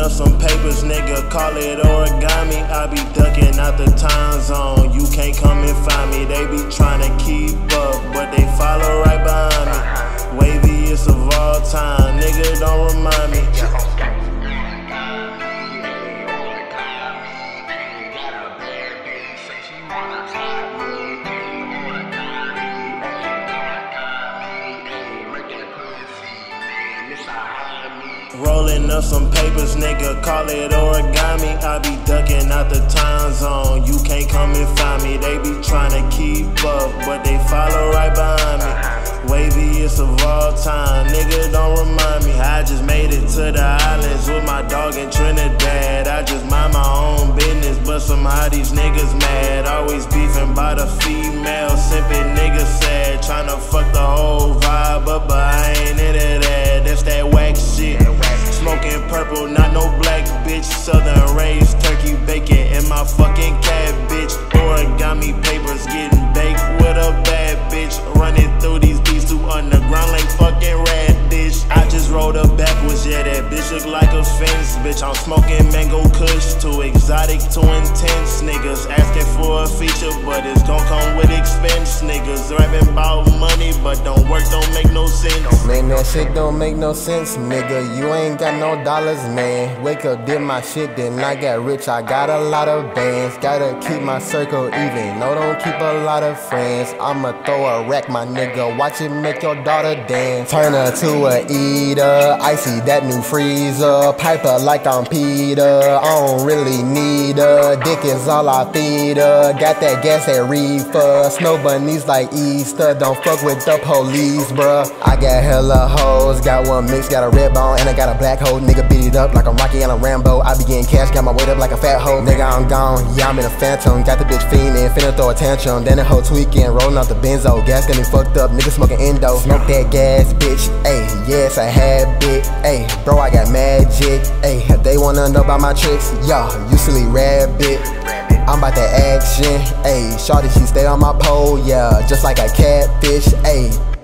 up some papers, nigga, call it origami. I be ducking out the time zone, you can't come and find me. They be trying to keep up, but they follow right behind me. Waviest of all time, nigga, don't remind me. Rolling up some papers, nigga, call it origami. I be ducking out the time zone, you can't come and find me. They be trying to keep up, but they follow right behind me. Waviest of all time, nigga, don't remind me. I just made it to the islands with my dog in Trinidad. I just mind my own business, but somehow these niggas mad. Always beefing by the female, simping niggas sad. Tryna fuck the whole vibe up, but I ain't into that. That's that whack shit. Smoking purple, not no black bitch. Southern raised turkey bacon in my fucking cabbage. Origami papers getting baked with a bad bitch. Running through these beats too underground like fucking radish. I just rolled up backwards, yeah, that bitch look like a fence. Bitch, I'm smoking mango kush, too exotic, too intense. Niggas asking for a feature, but it's gon' come with expense. Niggas rapping about money, but don't work, don't make no sense. Man, that shit don't make no sense, nigga. You ain't got no dollars, man. Wake up, did my shit, then I got rich. I got a lot of bands, gotta keep my circle even. No, don't keep a lot of friends. I'ma throw a rack, my nigga. Watch it make your daughter dance. Turn her to a eater. Icy, that new freezer. Piper like I'm Peter. I don't really need her. Dick is all I feed her. Got that gas at reefer. Snow bunnies like Easter. Don't fuck with the police, bruh. I got hella hoes. Got one mix, got a red bone, and I got a black hole. Nigga beat it up like I'm Rocky and a Rambo. I be getting cash, got my weight up like a fat hoe. Nigga, I'm gone. Yeah, I'm in a phantom. Got the bitch fiendin', finna throw a tantrum. Then the hoe tweaking, rolling off the benzo. Gas got me fucked up. Nigga smoking endo. Smoke that gas, bitch. Ayy, yes, I habit. Ayy, bro, I got magic. Ayy, they wanna know about my tricks. Yo, you silly rabbit. I'm about that action. Ayy, shawty, she stay on my pole. Yeah, just like a catfish. Ayy.